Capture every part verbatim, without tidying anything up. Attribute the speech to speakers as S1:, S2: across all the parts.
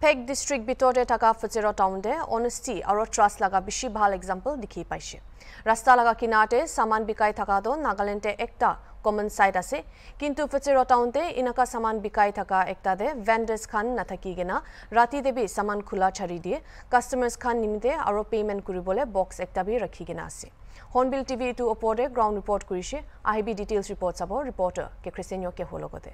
S1: Phek district bitore taka Pfutsero town de honesty aro trust laga bishi bhal example dikhi paise. Rasta laga kinate saman bikai thaka do Nagaland te ekta common site ase kintu Pfutsero town te inaka saman bikai thaka ekta de vendors khan nathaki gena rati de bi saman khula chari die customers khan nimite aro payment kuribole box ekta bi rakhi gena ase. Hornbill T V to opore ground report kurise I B details report sabo reporter ke Christianyo ke hologote.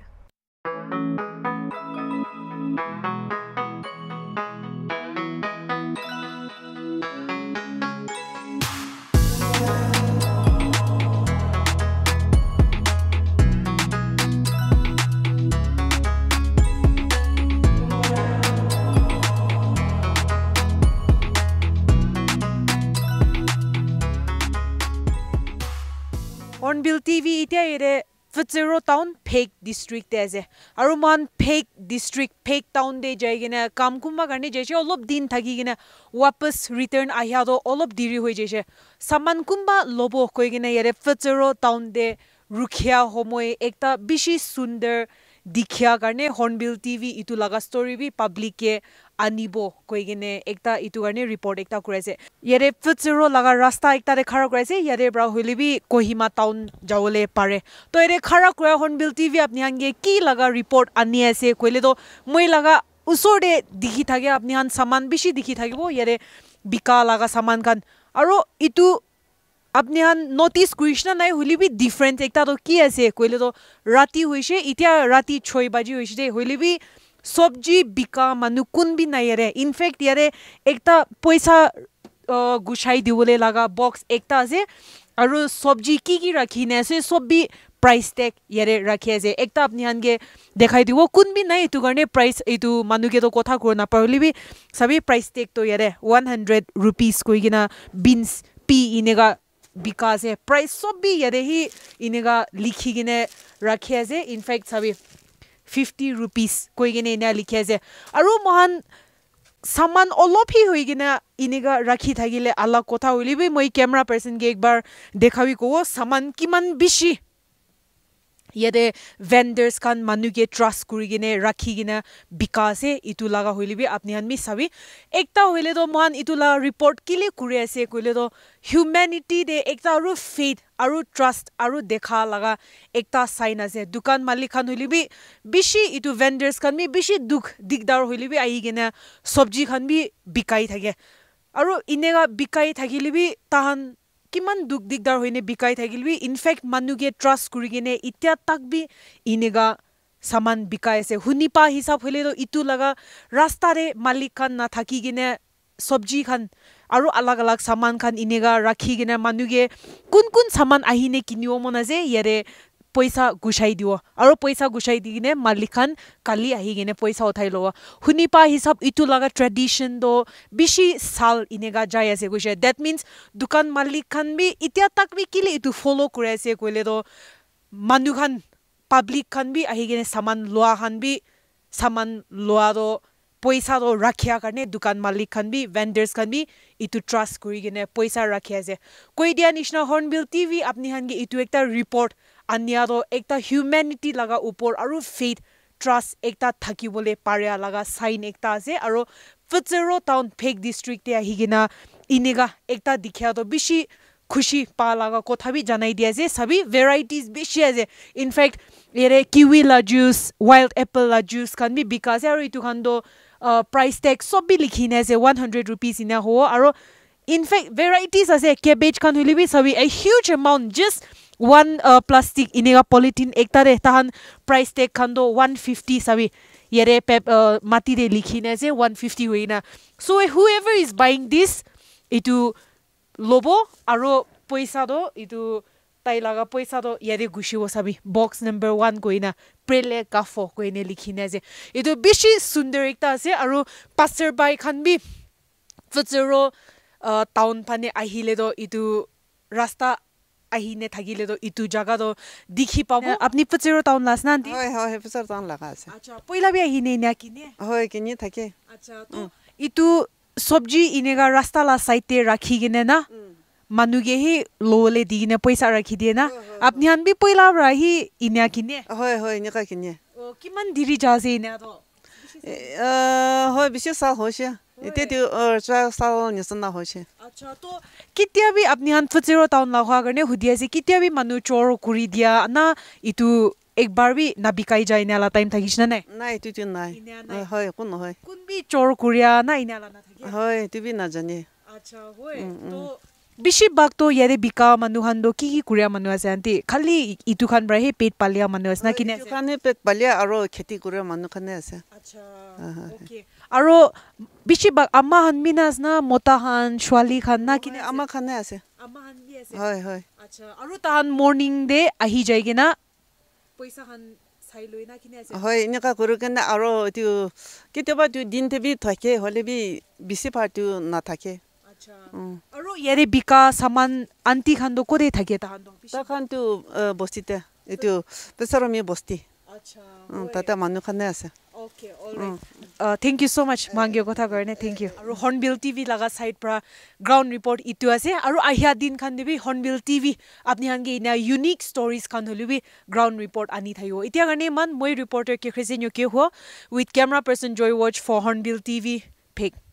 S2: Hornbill T V ite ere Pfutsero town Phek district te ase aru man Phek district Phek town de jaigena kam kumba karne jaise olop din thaki gena wapas return ahya do olop diri hoi jaise saman kumba lobo koi gena ere Pfutsero town de rukhia homoi ekta bishi sundar dikhia karne Hornbill T V itu laga story bi public ke anibo koi gene ekta itu karne report ekta kuraise yere Pfutsero laga rasta ekta de khara kuraise yere bra hoilibi Kohima town jawole pare to ere khara kura Hornbill T V apni hange ki laga report ani ase koile to moi laga usode dikhi thage apni han saman bishi dikhi thagibo yere bika laga saman kan aro itu apni han notice krishna nai hoilibi different ekta to ki ase koile to rati hoise itia rati ছয় baji hoise de hoilibi sobji bika manu kun bi nai ere in fact yare ekta paisa gushai diwole laga box ekta ase aru sobji ki ki rakhine ase sobbi price tag yare rakhi ase ekta apni hange dekhai dibo kun bi nai itu garne price itu manu ke to kotha korna parli bi sabi price tag to yare one hundred rupees koi gina beans p inega bika ase price sobbi yare hi inega likhi gine rakhi ase in fact sabi fifty rupees koi gene na likhe ase aru mohan saman olophi hoi gina inega rakhi thagile ala kotha hoilibi moi camera person ge ekbar dekhawi ko saman kiman bishi yede vendors kan manu ke trust kuri gine rakhi gina bikase itu laga hoilibi apni han mi sabi ekta hoile do mohan itu la report kile kuri ase koile do humanity de ekta aru faith aru trust aru dekha laga ekta sign ase dukan malik khan hoilibi bishi itu vendors kan mi bishi duk digdar hoilibi ai gina sabji khan bi bikai thage aru inega bikai thagilibi tahan kiman duk digdar hoine bikai thagilbi in fact manuge trust kurigene itya tak bi inega saman bikai ase hunipa hisab hole do itu laga rasta re malik khan na thaki gine sabji khan aru alag alag saman khan inega rakhi gine manuge kun kun saman ahine kinio mona je yere paisa gushai dio aru paisa gushai digine malik khan kali ahi gine paisa uthai lo hunipa hisab itu laga tradition do bishi sal inega jai ase gushe that means dukan malik khan bi itya tak bi kile itu follow kure ase koile do manu khan public khan bi ahi gine saman loa khan bi saman loa do paisa do rakhya karne dukan malik khan bi vendors khan bi itu trust kuri gine paisa rakhya ase koi dia nishna Hornbill T V apni han ge itu ekta report anya do ekta humanity laga upor aru faith trust ekta thaki bole pare laga sign ekta ase aru Pfutsero town Phek district te ahigina inega ekta dikhya do bishi khushi pa laga kotha bi janai dia ase sabi varieties bishi ase in fact ere kiwi la juice wild apple la juice kan bi bika ase aru itu khan do Uh, price tag sob bi likhine ase one hundred rupees ina ho aro in fact varieties ase cabbage kan holibi sabi a huge amount just one uh, plastic inega polythene ekta re tahan price tag kan do one fifty sabi yere pep uh, mati de likhine ase one fifty hoina so uh, whoever is buying this itu lobo aro paisa do itu tai laga paisa do yere gushibo sabi box number one koina prele kafo koine likhine ase itu bishi sundar ekta ase aru passerby khan bi Pfutsero uh, town phane ahile do itu rasta ahine thagile do itu jaga do dikhi pabo apni Pfutsero town lasna anti
S3: hoy hoy Pfutsero town laga ase
S2: acha poila bi ahine na kine
S3: hoy kini thake
S2: acha to itu sabji inega rasta la side te rakhi gine na manuge hi lole digine paisa rakhi die na apni han bi poila ra hi inya kine
S3: hoy hoy nya ka kine
S2: o kiman diri ja se ina to
S3: হয় বেছি চাল হৈছে এতিয়া চাল নিচিনা হৈছে
S2: আচ্ছা তো কেতিয়াবি আপনি হান ফুচেৰো টাউন লাগা কাৰণে হুদি আছে কেতিয়াবি মানুহ চোৰ কৰি দিয়া না ইটো একবাৰ বি না বিকাই যায় নালা টাইম থাকিছ না নাই
S3: নাই এইটো নাই হয় একো নহয়
S2: কোনবি চোৰ কৰিয়া না ইনালা না থাকে
S3: হয় এইটো বি নাজানে
S2: আচ্ছা হয় তো বেছি বাগতো ইয়াৰে বিকা মানুহ হান্দো কি কি কৰিয়া মানুহ আছে আন্টি খালি ইটো খান ব্ৰা হে পেট পালিয়া মানুহ আছে না কিনে আছে
S3: খানে পেট পালিয়া আৰু খেতি কৰা মানুহ খানে আছে
S2: আচ্ছা ওকে আৰু বেছি বাগ আমা হান মিনাস না মতা হান ছোৱালী খান না কিনে
S3: আমাৰ খানে আছে
S2: আমা হান বি আছে
S3: হয় হয়
S2: আচ্ছা আৰু তাহান মৰ্নিং দে আহি যায় কিনা পইচা খান চাই লৈ না কিনে আছে
S3: হয় এনেকা কৰি কেনে আৰু এইটো কেতিয়াবা দিনতে বি থাকে হ'লে বি বেছি পাৰ্টি নাথাকে
S2: আচ্ছা আৰু ইয়াৰে বিকা সামান আন্টি খান্দো কৰে থাকে তাহান্দো
S3: তাখানটো বস্তিতে এইটো পেছৰমি বস্তি
S2: আচ্ছা
S3: তাতে মানুহ খানে আছে
S2: Okay, all right. Uh, thank you so much, Mangyo Kotha Garne. Thank you. Aru Hornbill T V laga side pra ground report itu ase. Aru ahya din khan debi Hornbill T V apni hange ina unique stories khan holubi ground report ani thayo. Itia garne man moi reporter ke khresenyo ke ho with camera person Joy Watch for Hornbill T V Phek.